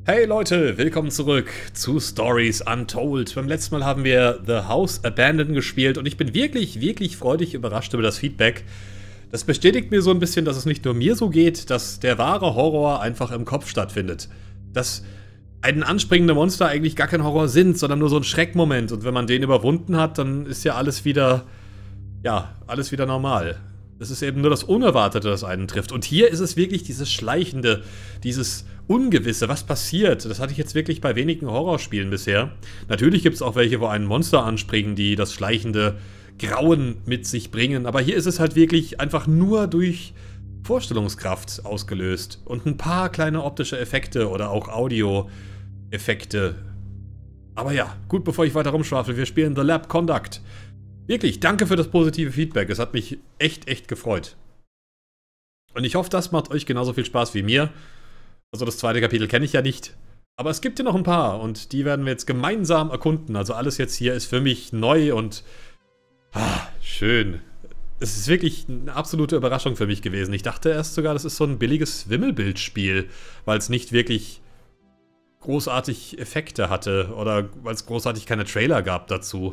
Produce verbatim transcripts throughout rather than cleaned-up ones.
Hey Leute, willkommen zurück zu Stories Untold. Beim letzten Mal haben wir The House Abandoned gespielt und ich bin wirklich, wirklich freudig überrascht über das Feedback. Das bestätigt mir so ein bisschen, dass es nicht nur mir so geht, dass der wahre Horror einfach im Kopf stattfindet. Dass ein anspringende Monster eigentlich gar kein Horror sind, sondern nur so ein Schreckmoment. Und wenn man den überwunden hat, dann ist ja alles wieder, ja, alles wieder normal. Es ist eben nur das Unerwartete, das einen trifft. Und hier ist es wirklich dieses Schleichende, dieses Ungewisse, was passiert. Das hatte ich jetzt wirklich bei wenigen Horrorspielen bisher. Natürlich gibt es auch welche, wo einen Monster anspringen, die das schleichende Grauen mit sich bringen. Aber hier ist es halt wirklich einfach nur durch Vorstellungskraft ausgelöst. Und ein paar kleine optische Effekte oder auch Audio-Effekte. Aber ja, gut, bevor ich weiter rumschwafel, wir spielen The Lab Conduct. Wirklich, danke für das positive Feedback. Es hat mich echt, echt gefreut. Und ich hoffe, das macht euch genauso viel Spaß wie mir. Also das zweite Kapitel kenne ich ja nicht. Aber es gibt ja noch ein paar und die werden wir jetzt gemeinsam erkunden. Also alles jetzt hier ist für mich neu und ah, schön. Es ist wirklich eine absolute Überraschung für mich gewesen. Ich dachte erst sogar, das ist so ein billiges Wimmelbildspiel, weil es nicht wirklich großartig Effekte hatte oder weil es großartig keine Trailer gab dazu.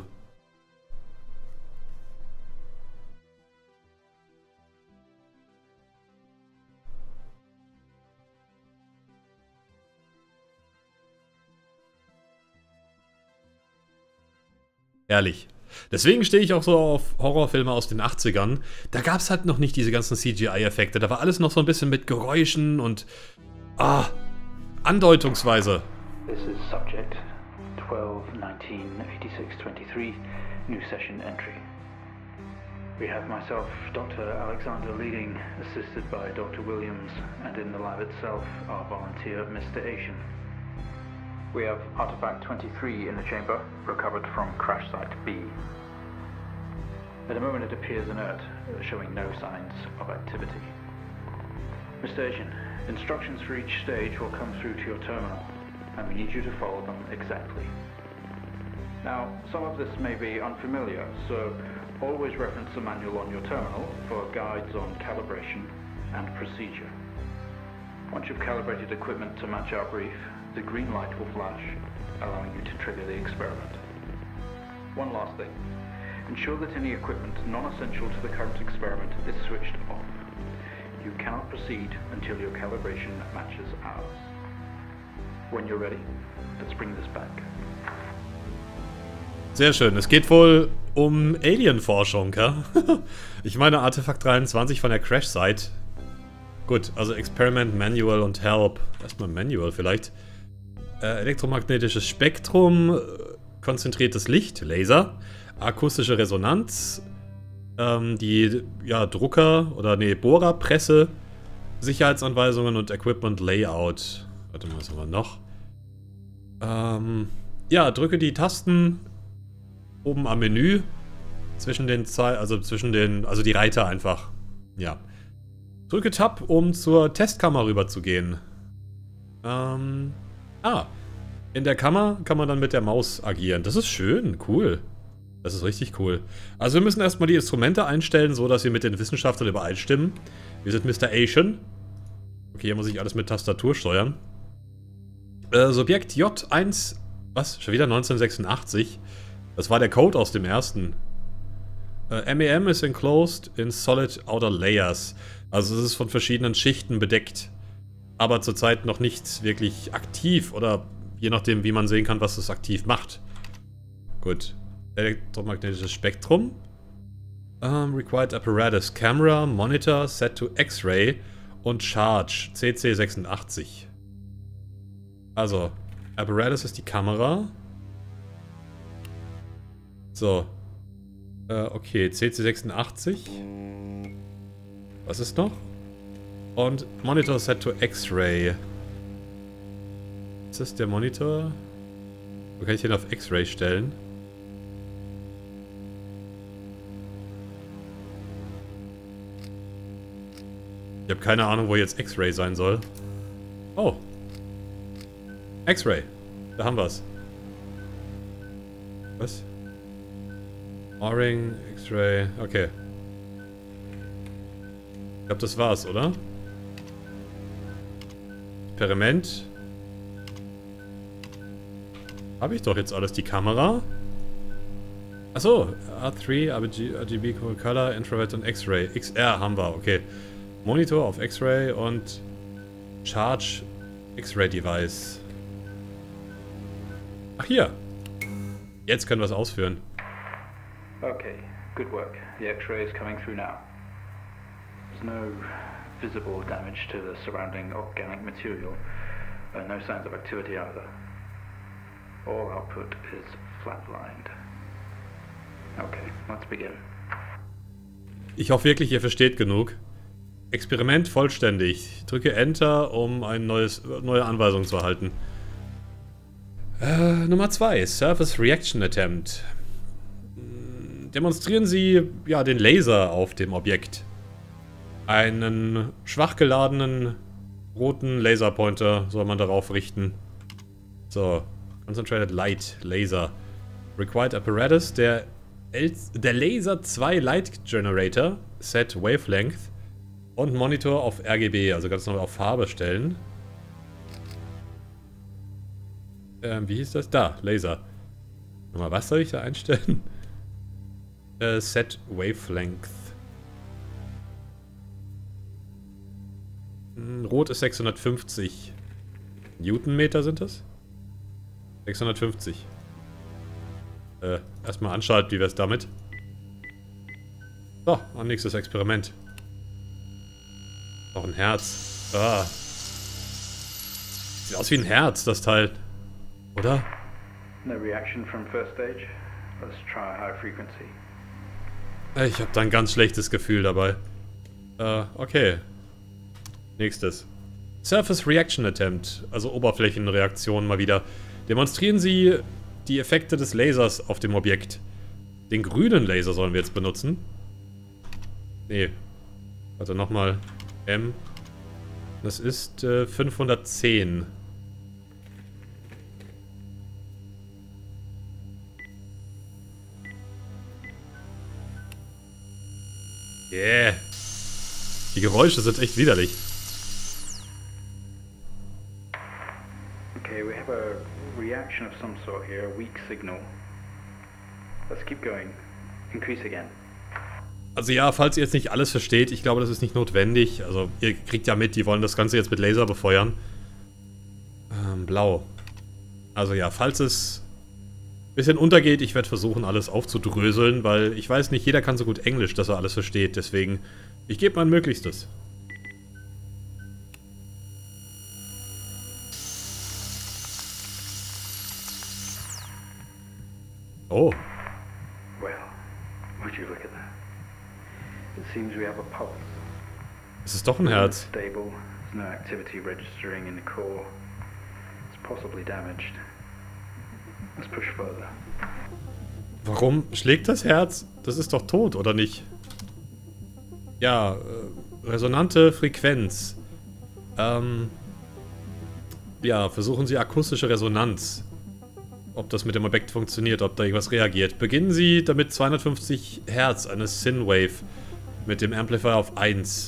Ehrlich. Deswegen stehe ich auch so auf Horrorfilme aus den achtzigern. Da gab es halt noch nicht diese ganzen C G I-Effekte. Da war alles noch so ein bisschen mit Geräuschen und ah, andeutungsweise. This is subject twelve nineteen eighty-six twenty-three, new session entry. We have myself, Doctor Alexander leading, assisted by Doctor Williams, and in the lab itself, our volunteer, Mister Asian. We have artifact twenty-three in the chamber, recovered from crash site B. At the moment it appears inert, showing no signs of activity. Mister Asian, instructions for each stage will come through to your terminal, and we need you to follow them exactly. Now, some of this may be unfamiliar, so always reference the manual on your terminal for guides on calibration and procedure. Once you've calibrated equipment to match our brief, the green light will flash, allowing you to trigger the experiment. One last thing. Ensure that any equipment non-essential to the current experiment is switched off. You cannot proceed until your calibration matches ours. When you're ready, let's bring this back. Sehr schön. Es geht wohl um Alien-Forschung, ja? Ich meine Artefakt dreiundzwanzig von der Crash-Site. Gut, also Experiment, Manual und Help. Erstmal Manual vielleicht. Äh, elektromagnetisches Spektrum, konzentriertes Licht, Laser, akustische Resonanz, ähm, die ja, Drucker oder nee, Bohrerpresse, Sicherheitsanweisungen und Equipment Layout. Warte mal, was haben wir noch? Ähm, ja, drücke die Tasten oben am Menü zwischen den Ze also zwischen den, also die Reiter einfach. Ja. Drücke Tab, um zur Testkammer rüber zu gehen. Ähm. Ah. In der Kammer kann man dann mit der Maus agieren. Das ist schön, cool. Das ist richtig cool. Also wir müssen erstmal die Instrumente einstellen, so dass wir mit den Wissenschaftlern übereinstimmen. Wir sind Mister Asian. Okay, hier muss ich alles mit Tastatur steuern. Äh, Subjekt J eins. Was? Schon wieder neunzehnhundertsechsundachtzig? Das war der Code aus dem ersten. Äh, M E M is enclosed in solid outer layers. Also es ist von verschiedenen Schichten bedeckt. Aber zurzeit noch nicht wirklich aktiv. Oder je nachdem, wie man sehen kann, was es aktiv macht. Gut. Elektromagnetisches Spektrum. Um, required apparatus. Camera, Monitor, set to X-Ray und Charge. C C sechsundachtzig. Also, Apparatus ist die Kamera. So. Äh, okay, C C sechsundachtzig. Was ist noch? Und Monitor set to X-Ray. Ist das der Monitor? Wo kann ich den auf X-Ray stellen? Ich habe keine Ahnung, wo jetzt X-Ray sein soll. Oh. X-Ray. Da haben wir's. Was? O-Ring, X-Ray. Okay. Ich glaube, das war's, oder? Experiment. Habe ich doch jetzt alles. Die Kamera. Achso, R drei, R G B, Color, Infrared und X-Ray. X R haben wir, okay. Monitor auf X-Ray und Charge X-Ray Device. Ach hier. Jetzt können wir es ausführen. Okay, good work. The X-ray is coming through now. There's no visible damage to the surrounding organic material, and no signs of activity either. All output is flatlined. Okay, let's begin. Ich hoffe wirklich, ihr versteht genug. Experiment vollständig. Drücke Enter, um eine neue Anweisung zu erhalten. Äh, Nummer zwei. Surface Reaction Attempt. Demonstrieren Sie, ja, den Laser auf dem Objekt. Einen schwach geladenen roten Laserpointer soll man darauf richten. So. Concentrated Light Laser. Required Apparatus. Der, L der Laser zwei Light Generator. Set Wavelength. Und Monitor auf R G B, also ganz normal auf Farbe stellen. Ähm, wie hieß das? Da, Laser. Nochmal, was soll ich da einstellen? äh, Set Wavelength. Hm, Rot ist sechshundertfünfzig. Newtonmeter sind das? sechshundertfünfzig. Äh, erstmal anschalten, wie wär's damit? So, und nächstes Experiment. Noch ein Herz. Ah. Sieht aus wie ein Herz, das Teil. Oder? No reaction from first stage. Let's try high frequency. Ich habe da ein ganz schlechtes Gefühl dabei. Äh, okay. Nächstes. Surface Reaction Attempt. Also Oberflächenreaktion mal wieder. Demonstrieren Sie die Effekte des Lasers auf dem Objekt. Den grünen Laser sollen wir jetzt benutzen. Nee. Also nochmal. M. Das ist äh, fünfhundertzehn. Yeah. Die Geräusche sind echt widerlich. Okay, we have a reaction of some sort here, a weak signal. Let's keep going. Increase again. Also ja, falls ihr jetzt nicht alles versteht, ich glaube, das ist nicht notwendig. Also ihr kriegt ja mit, die wollen das Ganze jetzt mit Laser befeuern. Ähm, blau. Also ja, falls es ein bisschen untergeht, ich werde versuchen, alles aufzudröseln, weil ich weiß nicht, jeder kann so gut Englisch, dass er alles versteht. Deswegen, ich gebe mein Möglichstes. Oh. Well, would you look at that? It seems we have a pulse. Es ist doch ein Herz. Stable. There's no activity registering in the core. It's possibly damaged. Let's push further. Warum schlägt das Herz? Das ist doch tot, oder nicht? Ja, äh, resonante Frequenz. Ähm. Ja, versuchen Sie akustische Resonanz. Ob das mit dem Objekt funktioniert, ob da irgendwas reagiert. Beginnen Sie damit zweihundertfünfzig Hertz, eine Synwave. Mit dem Amplifier auf eins.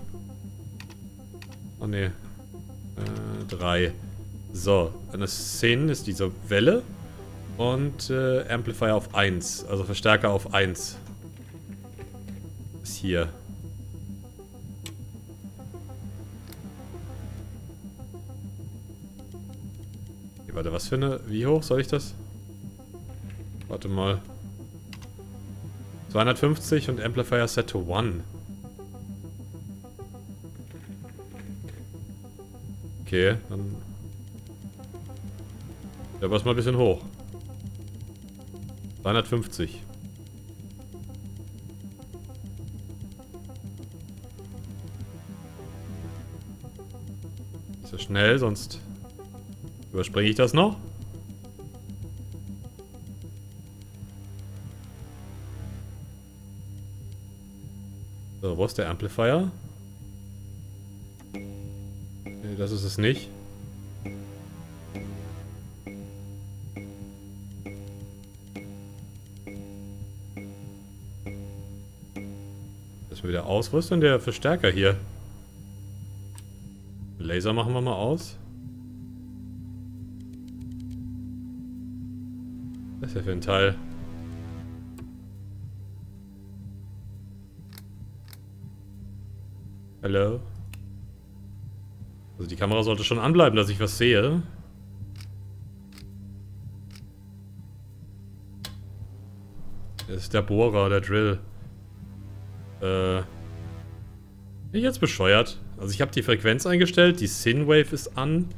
Oh ne. Äh, drei. So, eine Syn ist diese Welle. Und äh, Amplifier auf eins. Also Verstärker auf eins. Ist hier. Okay, warte, was für eine... Wie hoch soll ich das? Warte mal. zweihundertfünfzig und Amplifier set to one. Okay, dann... Ja, was mal ein bisschen hoch. zweihundertfünfzig. Ist ja schnell, sonst überspringe ich das noch. So, wo ist der Amplifier? Nee, das ist es nicht. Das ist wieder aus. Wo ist denn der Verstärker hier? Laser machen wir mal aus. Was ist ja für ein Teil? Hallo? Also die Kamera sollte schon anbleiben, dass ich was sehe. Das ist der Bohrer, der Drill. Äh... Bin ich jetzt bescheuert? Also ich habe die Frequenz eingestellt, die Synwave ist an.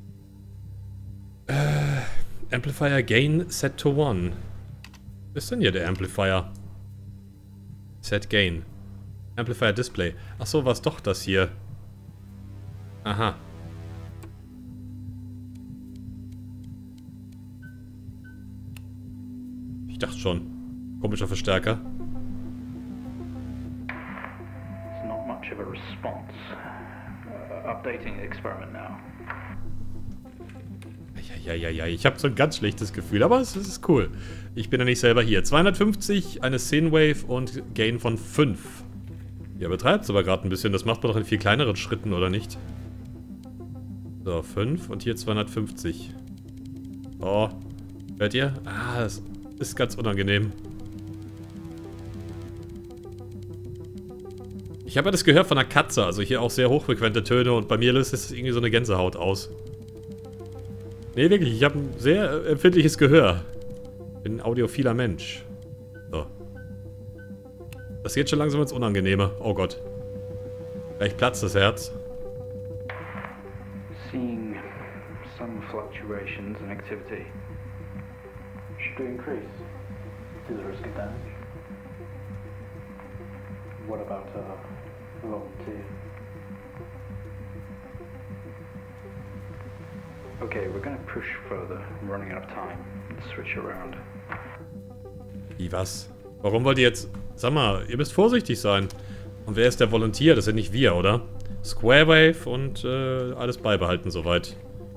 Äh... Amplifier Gain set to one. Was ist denn hier der Amplifier? Set Gain. Amplifier Display. Achso, war es doch das hier. Aha. Ich dachte schon. Komischer Verstärker. It's not much of a response. Uh, updating the experiment now. Ja, ja, ja, ich habe so ein ganz schlechtes Gefühl, aber es, es ist cool. Ich bin ja nicht selber hier. zweihundertfünfzig, eine Synwave und Gain von fünf. Ja, betreibt es aber gerade ein bisschen. Das macht man doch in viel kleineren Schritten, oder nicht? So, fünf und hier zweihundertfünfzig. Oh, hört ihr? Ah, das ist ganz unangenehm. Ich habe ja das Gehör von einer Katze, also hier auch sehr hochfrequente Töne und bei mir löst es irgendwie so eine Gänsehaut aus. Nee, wirklich, ich habe ein sehr empfindliches Gehör. Bin ein audiophiler Mensch. So. Das geht schon langsam ins Unangenehme. Oh Gott. Gleich platzt das Herz. Seeing some fluctuations in activity. Should we increase to the risk of damage? What about a volunteer? Okay, we're gonna push further. I'm running out of time. Let's switch around. Wie, was? Warum wollt ihr jetzt... Sag mal, ihr müsst vorsichtig sein. Und wer ist der Volunteer? Das sind nicht wir, oder? Square Wave und äh, alles beibehalten soweit.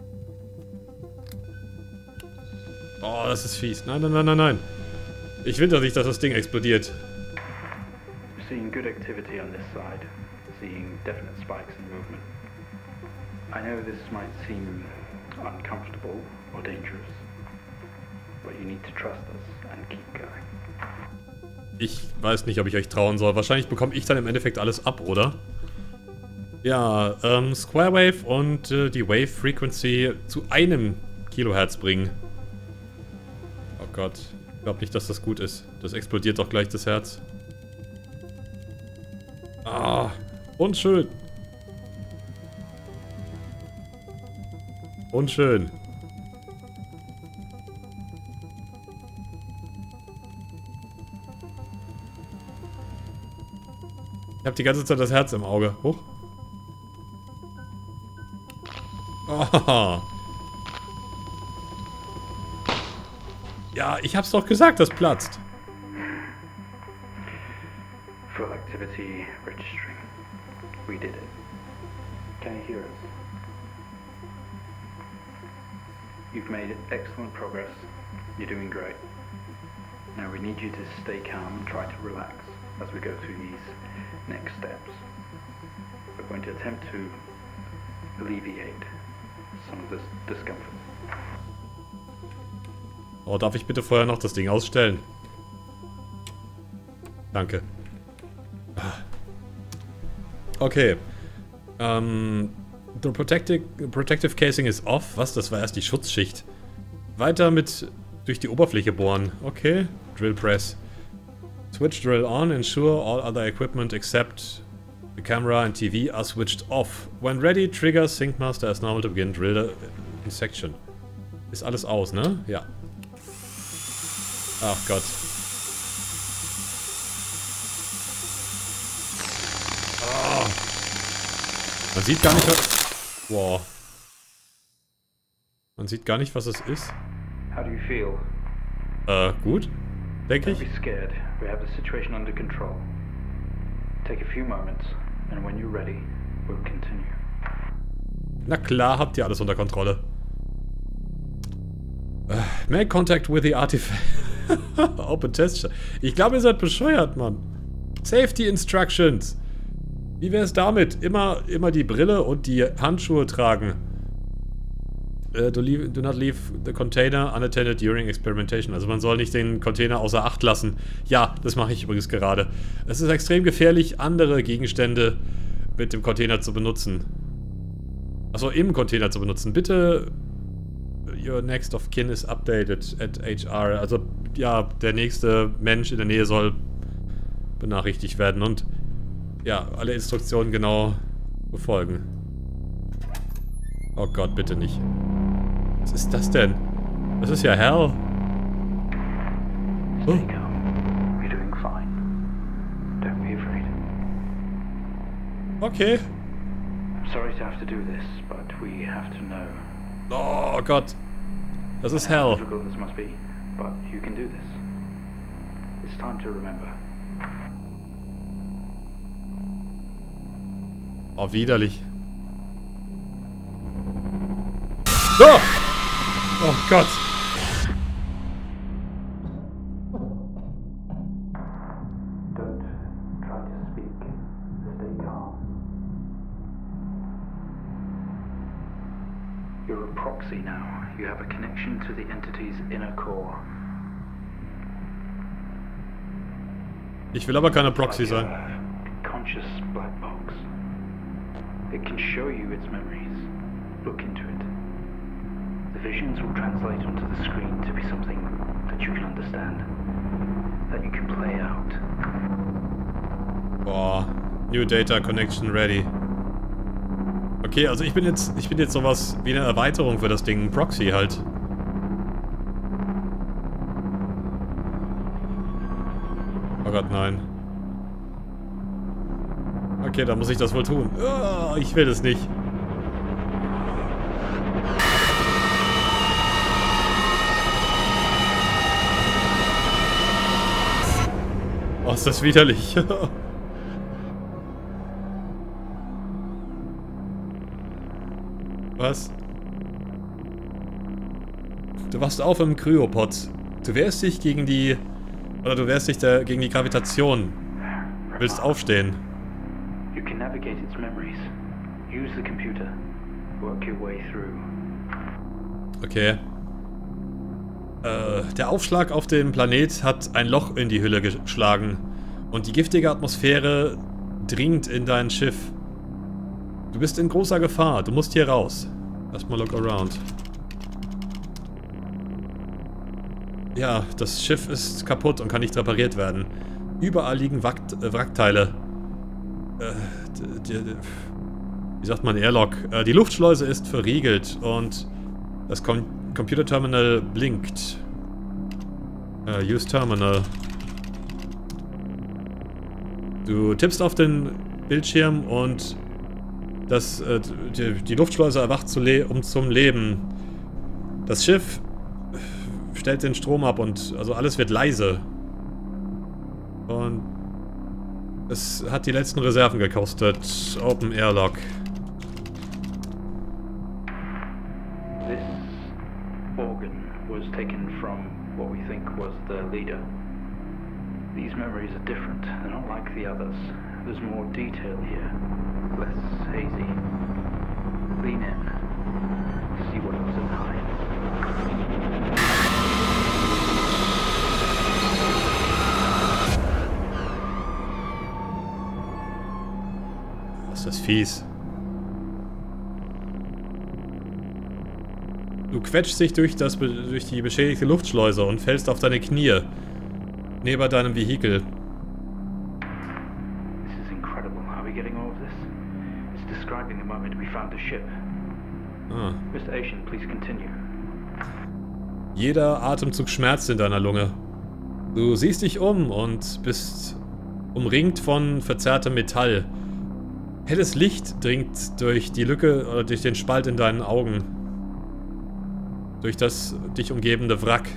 Oh, das ist fies. Nein, nein, nein, nein, nein. Ich will doch nicht, dass das Ding explodiert. Seeing good activity on this side. Seeing definite spikes in movement. I know this might seem uncomfortable or dangerous, but you need to trust us and keep going. Ich weiß nicht, ob ich euch trauen soll. Wahrscheinlich bekomme ich dann im Endeffekt alles ab, oder? Ja, ähm, Square Wave und äh, die Wave Frequency zu einem Kilohertz bringen. Oh Gott. Ich glaube nicht, dass das gut ist. Das explodiert doch gleich das Herz. Ah, unschön. Unschön. Ich habe die ganze Zeit das Herz im Auge. Hoch. Oh. Ja, ich hab's doch gesagt, das platzt. Full activity registering. We did it. Can you hear us? You've made excellent progress. You're doing great. Now we need you to stay calm and try to relax as we go through these next steps. We're going to attempt to alleviate some of this discomfort. Oh, darf ich bitte vorher noch das Ding ausstellen? Danke. Okay. Ähm... The protective, protective casing is off. Was? Das war erst die Schutzschicht. Weiter mit durch die Oberfläche bohren. Okay. Drill press. Switch drill on. Ensure all other equipment except the camera and T V are switched off. When ready, trigger Sync Master as normal to begin drill insection. Ist alles aus, ne? Ja. Ach Gott. Oh. Man sieht gar nicht, was... Wow. Man sieht gar nicht, was es ist. How do you feel? Äh, gut. Denke Don't ich. be scared. We have the situation under control. Take a few moments, and when you're ready, we'll continue. Na klar, habt ihr alles unter Kontrolle. Äh, make contact with the artifact. Open test. Ich glaube, ihr seid bescheuert, Mann. Safety Instructions. Wie wäre es damit? Immer, immer die Brille und die Handschuhe tragen. äh, do, leave, do not leave the container unattended during experimentation. Also man soll nicht den Container außer Acht lassen. Ja, das mache ich übrigens gerade. Es ist extrem gefährlich, andere Gegenstände mit dem Container zu benutzen. Achso, im Container zu benutzen. Bitte, your next of kin is updated at H R. Also, ja, der nächste Mensch in der Nähe soll benachrichtigt werden und ja, alle Instruktionen genau befolgen. Oh Gott, bitte nicht. Was ist das denn? Das ist ja hell. Stay calm. You're doing fine. Don't be afraid. Okay. I'm sorry to have to do this, but we have to know. Oh Gott. Das ist How hell. difficult this must be, but you can do this. It's time to remember. Oh, widerlich. Oh! Oh Gott. Don't try to speak. Stay calm. You're a proxy now. You have a connection to the entity's inner core. Ich will aber keine Proxy Like sein. a conscious black box. It can show you its memories. Look into it. The visions will translate onto the screen to be something that you can understand. That you can play out. Boah. New Data Connection ready. Okay, also ich bin jetzt, ich bin jetzt sowas wie eine Erweiterung für das Ding. Proxy halt. Oh Gott, nein. Okay, dann muss ich das wohl tun. Oh, ich will es nicht. Oh, ist das widerlich. Was? Du wachst auf im Kryopod. Du wehrst dich gegen die... Oder du wehrst dich da gegen die Gravitation. Du willst aufstehen. You can navigate its memories. Use the computer. Work your way through. Okay. Äh, der Aufschlag auf dem Planet hat ein Loch in die Hülle geschlagen. Und die giftige Atmosphäre dringt in dein Schiff. Du bist in großer Gefahr. Du musst hier raus. Erstmal look around. Ja, das Schiff ist kaputt und kann nicht repariert werden. Überall liegen Wrack äh, Wrackteile. Äh, die, die, wie sagt man, Airlock? Äh, die Luftschleuse ist verriegelt und das Com Computerterminal blinkt. Äh, use Terminal. Du tippst auf den Bildschirm und das, äh, die, die Luftschleuse erwacht zu le um zum Leben. Das Schiff stellt den Strom ab und also alles wird leise. Und es hat die letzten Reserven gekostet. Open Airlock. This organ was taken from what we think was the leader. These memories are different. They're not like the others. There's more detail here. Less hazy. Lean in. See what else it hides. Was ist das fies? Du quetschst dich durch, das, durch die beschädigte Luftschleuse und fällst auf deine Knie. Neben deinem Vehikel. This is incredible. How are we getting all of this? It's describing the moment we found the ship. Ah. Mister Asian, please continue. Jeder Atemzug schmerzt in deiner Lunge. Du siehst dich um und bist umringt von verzerrtem Metall. Helles Licht dringt durch die Lücke oder durch den Spalt in deinen Augen. Durch das dich umgebende Wrack.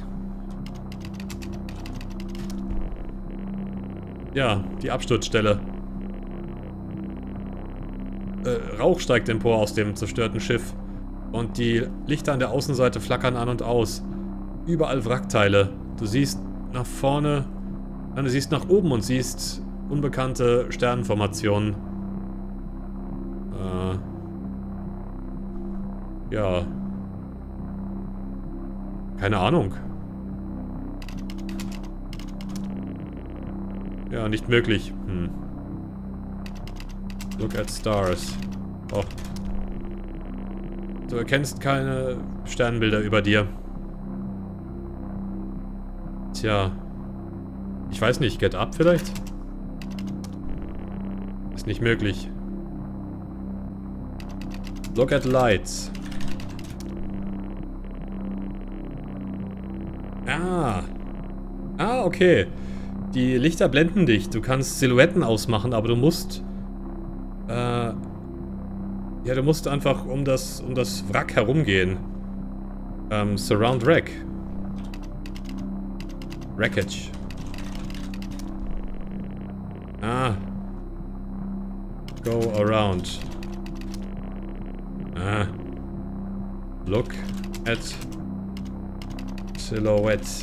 Ja, die Absturzstelle. Äh, Rauch steigt empor aus dem zerstörten Schiff. Und die Lichter an der Außenseite flackern an und aus. Überall Wrackteile. Du siehst nach vorne... Nein, du siehst nach oben und siehst unbekannte Sternenformationen. Äh... Ja. Keine Ahnung. Ja, nicht möglich. Hm. Look at stars. Oh. Du erkennst keine Sternbilder über dir. Tja. Ich weiß nicht, Get Up vielleicht? Ist nicht möglich. Look at lights. Ah. Ah, okay. Die Lichter blenden dich. Du kannst Silhouetten ausmachen, aber du musst... Äh... Ja, du musst einfach um das, um das Wrack herumgehen. Ähm, Surround Wreck. Wreckage. Ah. Go around. Ah. Look at silhouette.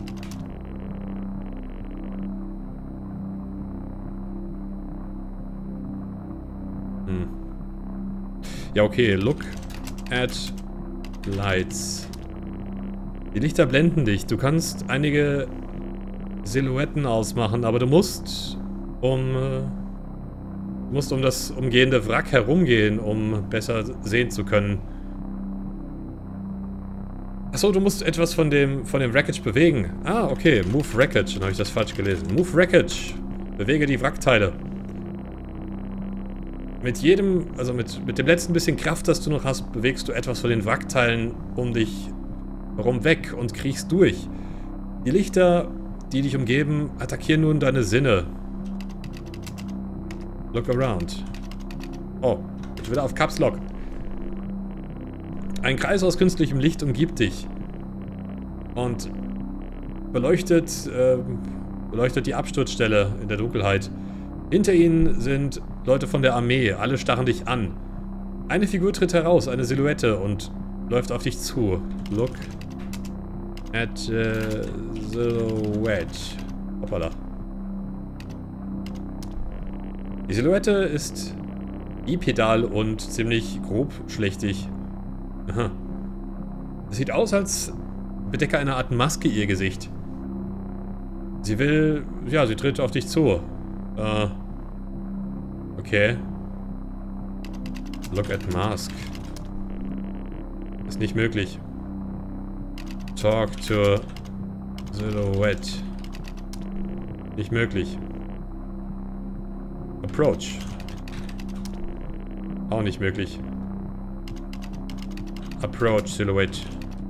Hm. Ja, okay. Look at lights. Die Lichter blenden dich. Du kannst einige Silhouetten ausmachen, aber du musst um... Äh, du musst um das umgehende Wrack herumgehen, um besser sehen zu können. Achso, du musst etwas von dem, von dem Wreckage bewegen. Ah, okay. Move Wreckage. Dann habe ich das falsch gelesen. Move Wreckage. Bewege die Wrackteile. Mit jedem, also mit, mit dem letzten bisschen Kraft, das du noch hast, bewegst du etwas von den Wrackteilen um dich herum weg und kriechst durch. Die Lichter, die dich umgeben, attackieren nun deine Sinne. Look around. Oh, jetzt wieder auf Caps Lock. Ein Kreis aus künstlichem Licht umgibt dich. Und beleuchtet, äh, beleuchtet die Absturzstelle in der Dunkelheit. Hinter ihnen sind Leute von der Armee. Alle starren dich an. Eine Figur tritt heraus, eine Silhouette, und läuft auf dich zu. Look at uh, silhouette. Hoppala. Die Silhouette ist bipedal und ziemlich grobschlächtig. Aha. Es sieht aus, als bedecke eine Art Maske ihr Gesicht. Sie will... Ja, sie tritt auf dich zu. Äh... Okay. Look at mask. Ist nicht möglich. Talk to silhouette. Nicht möglich. Approach. Auch nicht möglich. Approach silhouette.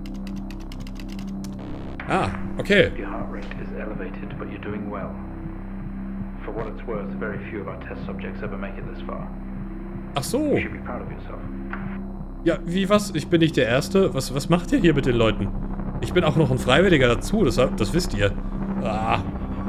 Ah, okay. Your heart rate is elevated, but you're doing well. For what it's worth, very few of our test subjects ever make it this far. Ach so. You should be proud of yourself. Ja, wie was? Ich bin nicht der Erste. Was, was macht ihr hier mit den Leuten? Ich bin auch noch ein Freiwilliger dazu, das, das wisst ihr. Ah.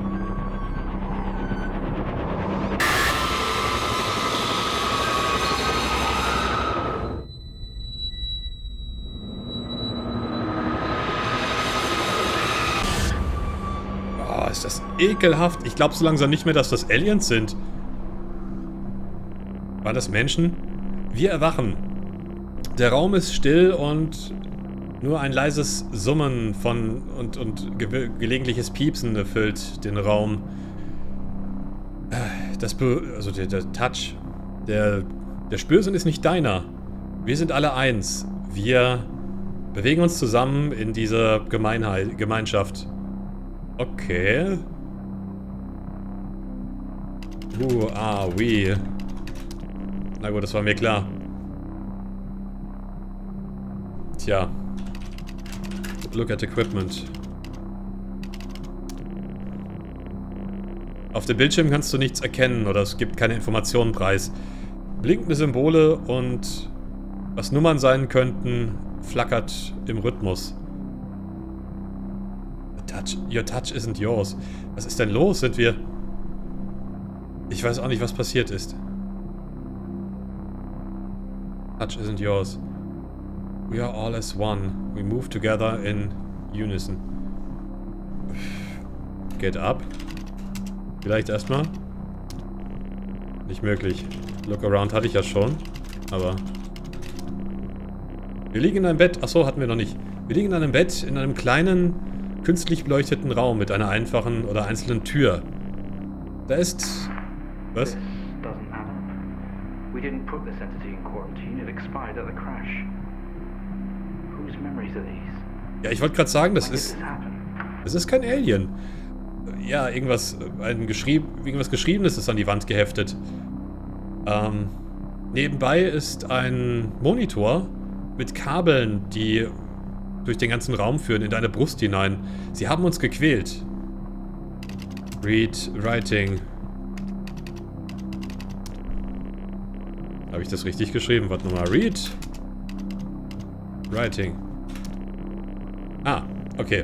Oh, ist das ekelhaft. Ich glaube so langsam nicht mehr, dass das Aliens sind. Waren das Menschen? Wir erwachen. Der Raum ist still und nur ein leises Summen von und, und ge gelegentliches Piepsen erfüllt den Raum. Das Be also der, der Touch, der, der Spürsinn ist nicht deiner. Wir sind alle eins. Wir bewegen uns zusammen in dieser Gemeinheit, Gemeinschaft. Okay. Uh, ah, we. Na gut, das war mir klar. Tja. Look at equipment. Auf dem Bildschirm kannst du nichts erkennen oder es gibt keine Informationen preis. Blinkende Symbole und was Nummern sein könnten, flackert im Rhythmus. The touch, your touch isn't yours. Was ist denn los? Sind wir... Ich weiß auch nicht, was passiert ist. Touch isn't yours. We are all as one. We move together in unison. Get up. Vielleicht erstmal. Nicht möglich. Look around hatte ich ja schon. Aber... Wir liegen in einem Bett. Achso, hatten wir noch nicht. Wir liegen in einem Bett in einem kleinen, künstlich beleuchteten Raum mit einer einfachen oder einzelnen Tür. Da ist... Was? This doesn't add up. We didn't put this entity in quarantine. It expired at the crash. Whose memories are these? Ja, ich wollte gerade sagen, das When did ist... this happen? Das ist kein Alien. Ja, irgendwas, ein geschrieb, irgendwas Geschriebenes ist an die Wand geheftet. Ähm, nebenbei ist ein Monitor mit Kabeln, die durch den ganzen Raum führen, in deine Brust hinein. Sie haben uns gequält. Read Writing. Habe ich das richtig geschrieben? Warte nochmal. Read Writing. Ah, okay.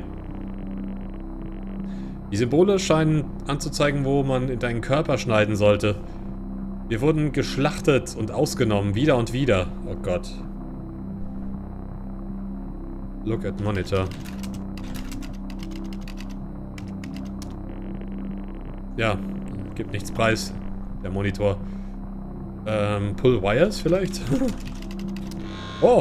Die Symbole scheinen anzuzeigen, wo man in deinen Körper schneiden sollte. Wir wurden geschlachtet und ausgenommen, wieder und wieder. Oh Gott. Look at Monitor. Ja, gibt nichts preis, der Monitor. Ähm, Pull Wires vielleicht? Oh!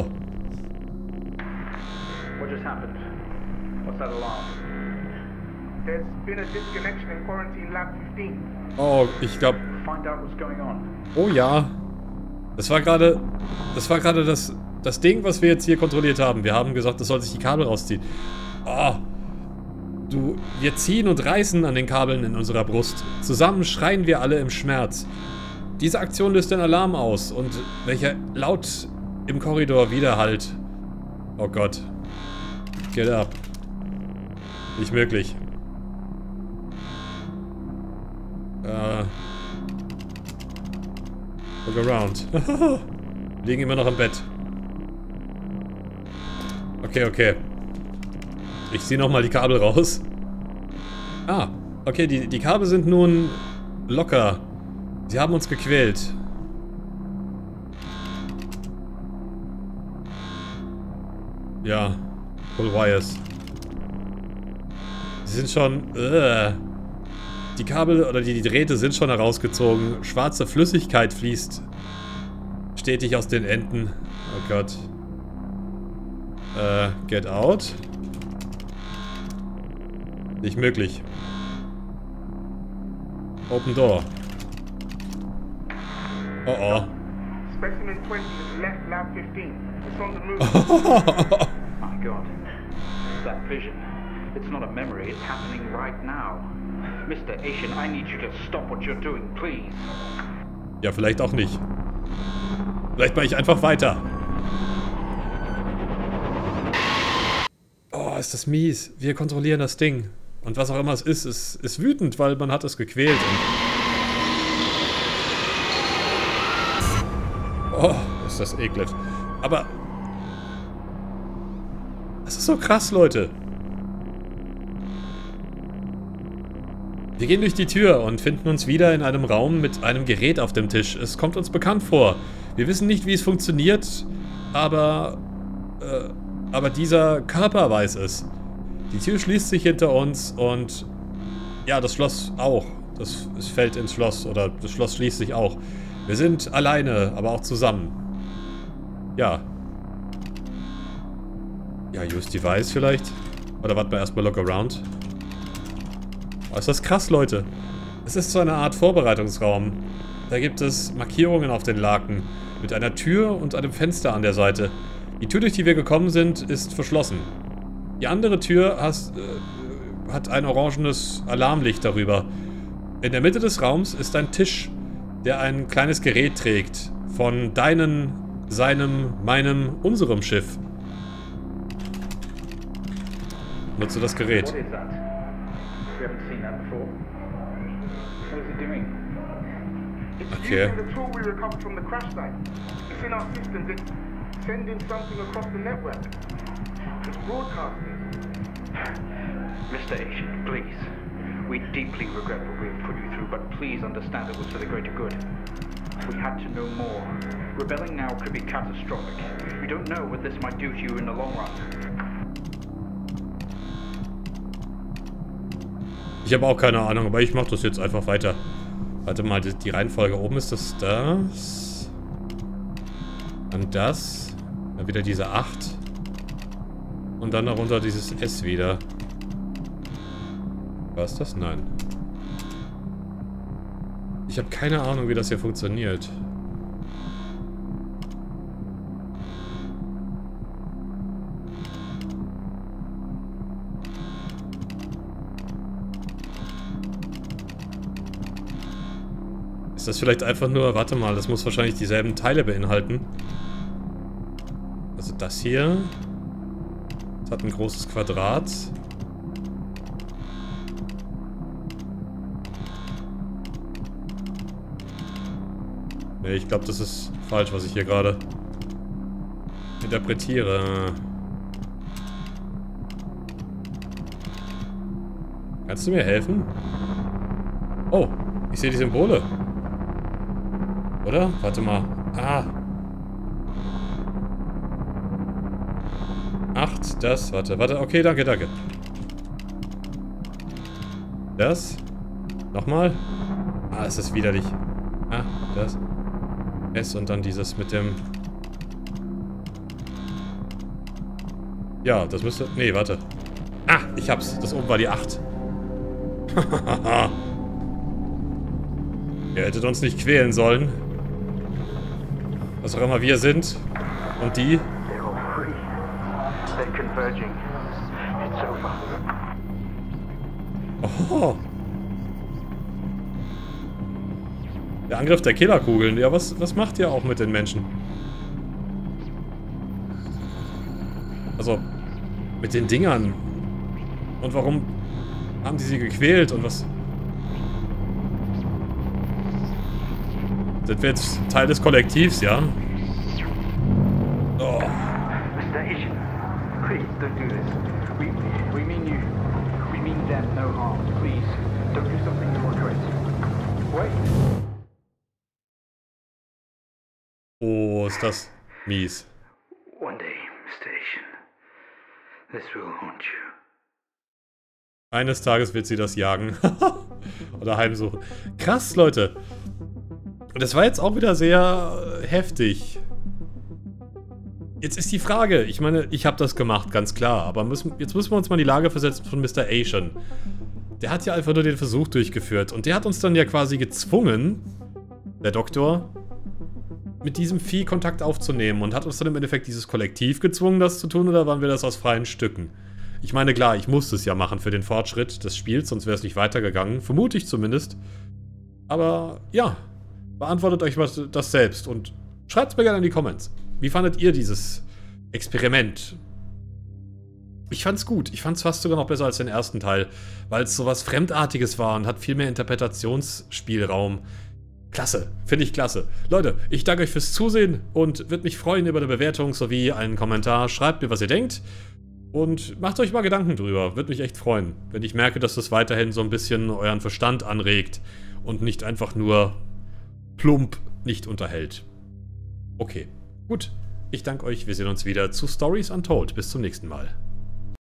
What just happened? What's that alarm? There's been a disconnection in Quarantine Lab fifteen. Oh, ich glaube... Find out what's going on. Oh ja. Das war gerade... Das war gerade das, das Ding, was wir jetzt hier kontrolliert haben. Wir haben gesagt, das soll sich die Kabel rausziehen. Oh. Du... Wir ziehen und reißen an den Kabeln in unserer Brust. Zusammen schreien wir alle im Schmerz. Diese Aktion löst den Alarm aus. Und welcher laut im Korridor widerhallt. Oh Gott. Get up. Nicht möglich. Äh... Look around. Liegen immer noch im Bett. Okay, okay. Ich ziehe nochmal die Kabel raus. Ah, okay, die, die Kabel sind nun locker. Sie haben uns gequält. Ja, Pull Wires. Sie sind schon... Uh, die Kabel oder die, die Drähte sind schon herausgezogen. Schwarze Flüssigkeit fließt stetig aus den Enden. Oh Gott. Äh, get out. Nicht möglich. Open door. Oh oh. Specimen twenty has left Lab fifteen. It's on the move. My God. That vision. It's not a memory, it's happening right now. Mister Asian, I need you to stop what you're doing, please. Ja, vielleicht auch nicht. Vielleicht mache ich einfach weiter. Oh, ist das mies. Wir kontrollieren das Ding. Und was auch immer es ist, ist, ist wütend, weil man hat es gequält. Und oh, ist das eklig. Aber... Das ist so krass, Leute. Wir gehen durch die Tür und finden uns wieder in einem Raum mit einem Gerät auf dem Tisch. Es kommt uns bekannt vor. Wir wissen nicht, wie es funktioniert, aber... Äh, aber dieser Körper weiß es. Die Tür schließt sich hinter uns und... Ja, das Schloss auch. Das, es fällt ins Schloss oder das Schloss schließt sich auch. Wir sind alleine, aber auch zusammen. Ja. Ja, use device vielleicht? Oder warten wir erstmal look around? Oh, ist das krass, Leute. Es ist so eine Art Vorbereitungsraum. Da gibt es Markierungen auf den Laken. Mit einer Tür und einem Fenster an der Seite. Die Tür, durch die wir gekommen sind, ist verschlossen. Die andere Tür has, äh, hat ein orangenes Alarmlicht darüber. In der Mitte des Raums ist ein Tisch, der ein kleines Gerät trägt. Von deinem, seinem, meinem, unserem Schiff. Nutze das Gerät. What is that? We haven't seen that before. What is it doing? It's Okay. using the tool we recovered from the crash site. It's in our systems. It's sending something across the network. It's broadcasting. Mister Asian, please. We deeply regret what we have put you through, but please understand it was for the greater good. We had to know more. Rebelling now could be catastrophic. You don't know what this might do to you in the long run. Ich habe auch keine Ahnung, aber ich mache das jetzt einfach weiter. Warte mal, die, die Reihenfolge oben ist das das. Dann das. Dann wieder diese acht. Und dann darunter dieses S wieder. War es das? Nein. Ich habe keine Ahnung, wie das hier funktioniert. Ist das vielleicht einfach nur... Warte mal, das muss wahrscheinlich dieselben Teile beinhalten. Also das hier... Das hat ein großes Quadrat. Nee, ich glaube, das ist falsch, was ich hier gerade interpretiere. Kannst du mir helfen? Oh, ich sehe die Symbole. Oder? Warte mal. Ah. Acht, das, warte, warte, okay, danke, danke. Das. Nochmal. Ah, es ist widerlich. Ah, das. S und dann dieses mit dem... Ja, das müsste... Nee, warte. Ah, ich hab's. Das oben war die acht. Ihr hättet uns nicht quälen sollen. Was auch immer wir sind. Und die... Oh. Der Angriff der Killerkugeln. Ja, was, was macht ihr auch mit den Menschen? Also, mit den Dingern. Und warum haben die sie gequält und was... Sind wir jetzt Teil des Kollektivs, ja? Oh. Mister Asian, please don't do this. We, we mean you. We mean them no harm. Please, don't do something you regret. Wait. Oh, ist das mies. One day, Mister Asian, this will haunt you. Eines Tages wird sie das jagen. Oder heimsuchen. Krass, Leute. Das war jetzt auch wieder sehr heftig. Jetzt ist die Frage, ich meine, ich habe das gemacht, ganz klar. Aber müssen, jetzt müssen wir uns mal in die Lage versetzen von Mister Asian. Der hat ja einfach nur den Versuch durchgeführt. Und der hat uns dann ja quasi gezwungen, der Doktor, mit diesem Vieh Kontakt aufzunehmen. Und hat uns dann im Endeffekt dieses Kollektiv gezwungen, das zu tun, oder waren wir das aus freien Stücken? Ich meine, klar, ich musste es ja machen für den Fortschritt des Spiels, sonst wäre es nicht weitergegangen. Vermute ich zumindest. Aber, ja. Beantwortet euch das selbst und schreibt es mir gerne in die Comments. Wie fandet ihr dieses Experiment? Ich fand's gut. Ich fand's fast sogar noch besser als den ersten Teil, weil es sowas Fremdartiges war und hat viel mehr Interpretationsspielraum. Klasse. Finde ich klasse. Leute, ich danke euch fürs Zusehen und würde mich freuen über eine Bewertung sowie einen Kommentar. Schreibt mir, was ihr denkt. Und macht euch mal Gedanken drüber. Würde mich echt freuen, wenn ich merke, dass das weiterhin so ein bisschen euren Verstand anregt und nicht einfach nur plump nicht unterhält. Okay, gut. Ich danke euch. Wir sehen uns wieder zu Stories Untold. Bis zum nächsten Mal.